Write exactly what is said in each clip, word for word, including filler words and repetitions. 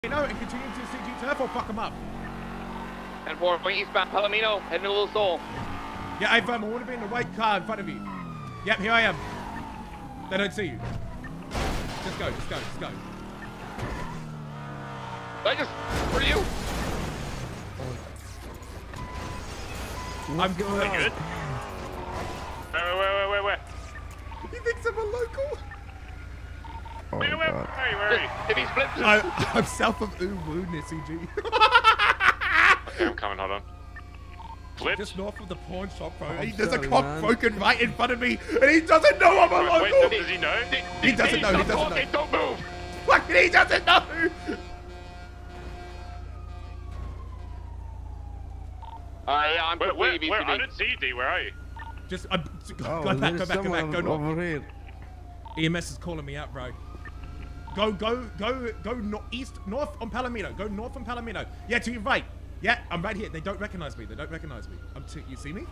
No, and continue to C G turf or fuck them up. And for eastbound Palomino, heading to Little Seoul. Yeah, I've, um, I want to be in the white car in front of you. Yep, here I am. They don't see you. Just go, just go, just go. I just, for you. I'm going. Are you good? Wait, wait, wait, wait, wait. He thinks I'm a local. Oh, wait, wait, wait, where are you, where are you? If he splits it. I, I'm south of Uwu near C G. Okay, I'm coming, hold on. Flipped? Just north of the pawn shop, bro. I'm He, there's sorry, a cock man. broken right in front of me, and he doesn't know I'm a Wait, local. wait, does he know? He doesn't know, he doesn't know. Don't move. Fucking he doesn't know. Uh, yeah, I'm Where, where, completely where, B C I D. didn't see you, D, where are you? Just, I'm, go, Oh, go back, go there's back, go back, someone go north. over here. E M S is calling me out, bro. Go, go, go, go no east, north on Palomino. Go north on Palomino. Yeah, to your right. Yeah, I'm right here. They don't recognize me. They don't recognize me. I'm t you see me?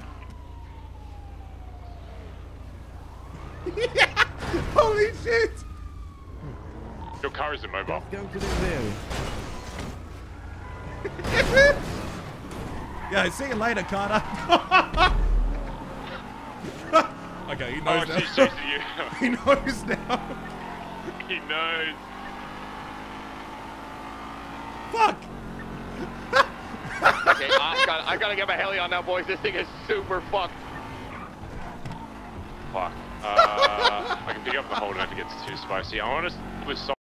Yeah! Holy shit! Your car is immobile. Let's go to this area. Yeah, see you later, Carter. Okay, he Oh, knows she's now. chasing you. He knows now. He knows. Fuck! Okay, I gotta, I gotta get my heli on now, boys. This thing is super fucked. Fuck. Uh, I can pick up the hold if it gets too spicy. I want to with